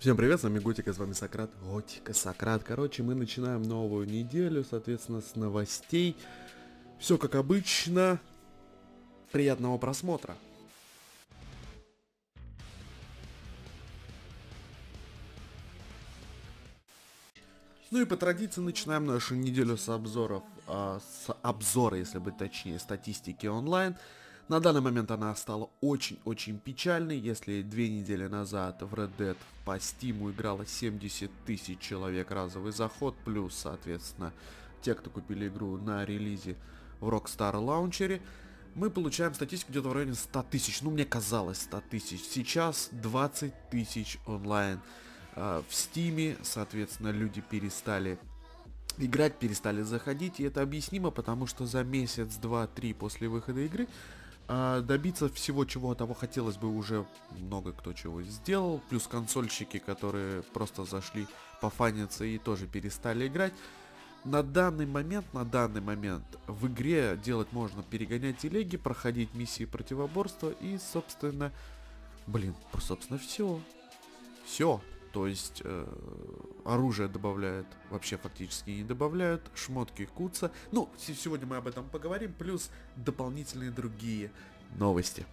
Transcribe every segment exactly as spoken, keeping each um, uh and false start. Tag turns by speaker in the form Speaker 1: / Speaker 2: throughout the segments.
Speaker 1: Всем привет, с вами Готика, с вами Сократ. Готика, Сократ. Короче, мы начинаем новую неделю, соответственно, с новостей. Все как обычно. Приятного просмотра. Ну и по традиции начинаем нашу неделю с обзоров, а, с обзора, если быть точнее, статистики онлайн. На данный момент она стала очень-очень печальной. Если две недели назад в Red Dead по Steam играло семьдесят тысяч человек разовый заход, плюс, соответственно, те, кто купили игру на релизе в Rockstar Launcher, мы получаем статистику где-то в районе ста тысяч. Ну, мне казалось ста тысяч. Сейчас двадцать тысяч онлайн. Uh, в Стиме, соответственно, люди перестали играть, перестали заходить, и это объяснимо, потому что за месяц, два, три после выхода игры uh, добиться всего, чего от того хотелось бы, уже много кто чего сделал, плюс консольщики, которые просто зашли пофаниться и тоже перестали играть. На данный момент, на данный момент в игре делать можно перегонять телеги, проходить миссии противоборства и, собственно, блин, собственно, все. Все. То есть э, оружие добавляют, вообще фактически не добавляют, шмотки кутся. Ну, сегодня мы об этом поговорим, плюс дополнительные другие новости.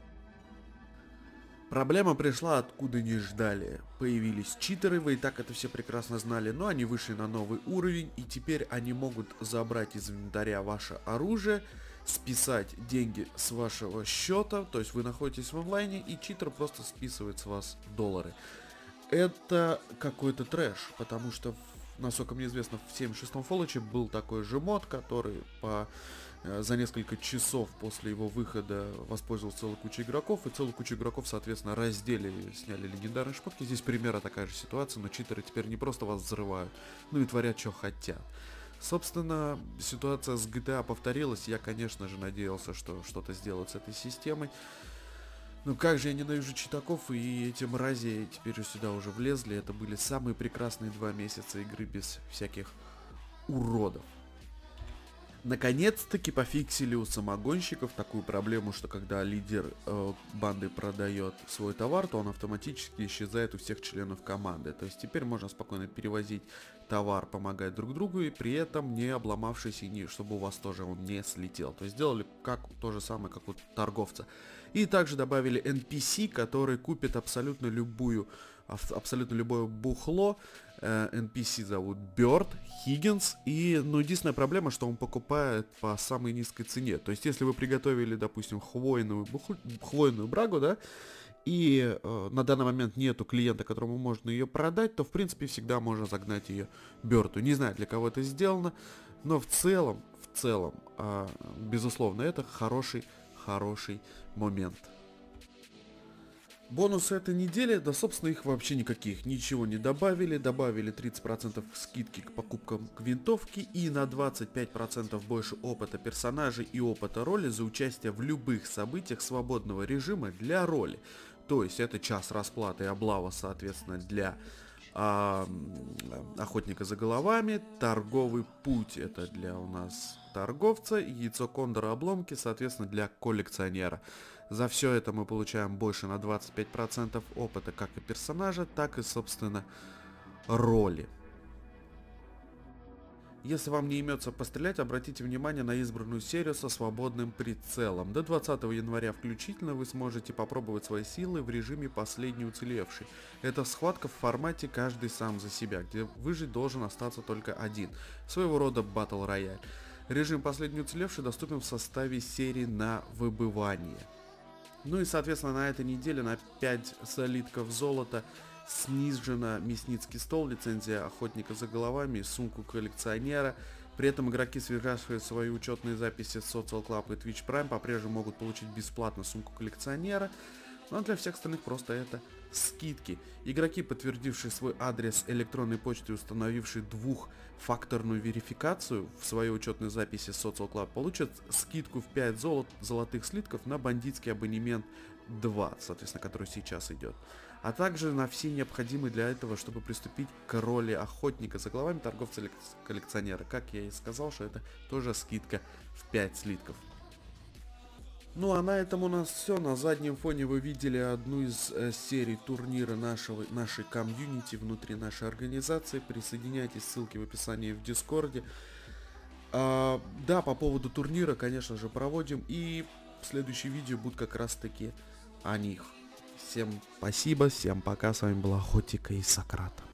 Speaker 1: Проблема пришла откуда не ждали. Появились читеры, вы и так это все прекрасно знали, но они вышли на новый уровень, и теперь они могут забрать из инвентаря ваше оружие, списать деньги с вашего счета, то есть вы находитесь в онлайне, и читер просто списывает с вас доллары. Это какой-то трэш, потому что, насколько мне известно, в семьдесят шестом Fallout был такой же мод, который по, э, за несколько часов после его выхода воспользовался целой кучей игроков, и целую кучу игроков, соответственно, разделили, сняли легендарные шмотки. Здесь примерно такая же ситуация, но читеры теперь не просто вас взрывают, ну и творят, что хотят. Собственно, ситуация с джи ти эй повторилась. Я, конечно же, надеялся, что что-то сделают с этой системой. Ну как же я ненавижу читаков, и эти мрази теперь же сюда уже влезли. Это были самые прекрасные два месяца игры без всяких уродов. Наконец-таки пофиксили у самогонщиков такую проблему, что когда лидер э, банды продает свой товар, то он автоматически исчезает у всех членов команды. То есть теперь можно спокойно перевозить товар, помогать друг другу, и при этом не обломавшись, и не, чтобы у вас тоже он не слетел. То есть сделали как то же самое, как у торговца. И также добавили эн пи си, который купит абсолютно любую, абсолютно любое бухло. эн пи си зовут Бёрд, Хиггинс, и, ну, единственная проблема, что он покупает по самой низкой цене. То есть, если вы приготовили, допустим, хвойную, бухл... хвойную брагу, да, и э, на данный момент нету клиента, которому можно ее продать, то, в принципе, всегда можно загнать ее Бёрду. Не знаю, для кого это сделано, но в целом, в целом, э, безусловно, это хороший, хороший момент. Бонусы этой недели, да, собственно, их вообще никаких. Ничего не добавили. Добавили тридцать процентов скидки к покупкам к винтовке и на двадцать пять процентов больше опыта персонажей и опыта роли за участие в любых событиях свободного режима для роли. То есть это час расплаты и облава, соответственно, для а, охотника за головами. Торговый путь — это для у нас торговца. Яйцо кондора обломки, соответственно, для коллекционера. За все это мы получаем больше на двадцать пять процентов опыта как и персонажа, так и, собственно, роли. Если вам не имется пострелять, обратите внимание на избранную серию со свободным прицелом. До двадцатого января включительно вы сможете попробовать свои силы в режиме «Последний уцелевший». Это схватка в формате «Каждый сам за себя», где выжить должен остаться только один. Своего рода Battle Royale. Режим «Последний уцелевший» доступен в составе серии на выбывание. Ну и, соответственно, на этой неделе на пять солидков золота снижена мясницкий стол, лицензия охотника за головами, сумку коллекционера. При этом игроки, связавшие свои учетные записи с Social Club и Twitch Prime, по-прежнему могут получить бесплатно сумку коллекционера. Но для всех остальных просто это скидки. Игроки, подтвердившие свой адрес электронной почты и установившие двухфакторную верификацию в своей учетной записи Social Club, получат скидку в пять золот, золотых слитков на бандитский абонемент два, соответственно, который сейчас идет. А также на все необходимые для этого, чтобы приступить к роли охотника за головами, торговца-коллекционера. Как я и сказал, что это тоже скидка в пять слитков. Ну а на этом у нас все. На заднем фоне вы видели одну из э, серий турнира нашего, нашей комьюнити внутри нашей организации. Присоединяйтесь, ссылки в описании в Дискорде. А, да, по поводу турнира, конечно же, проводим. И следующее видео будет как раз таки о них. Всем спасибо, всем пока. С вами была Хотика и Сократ.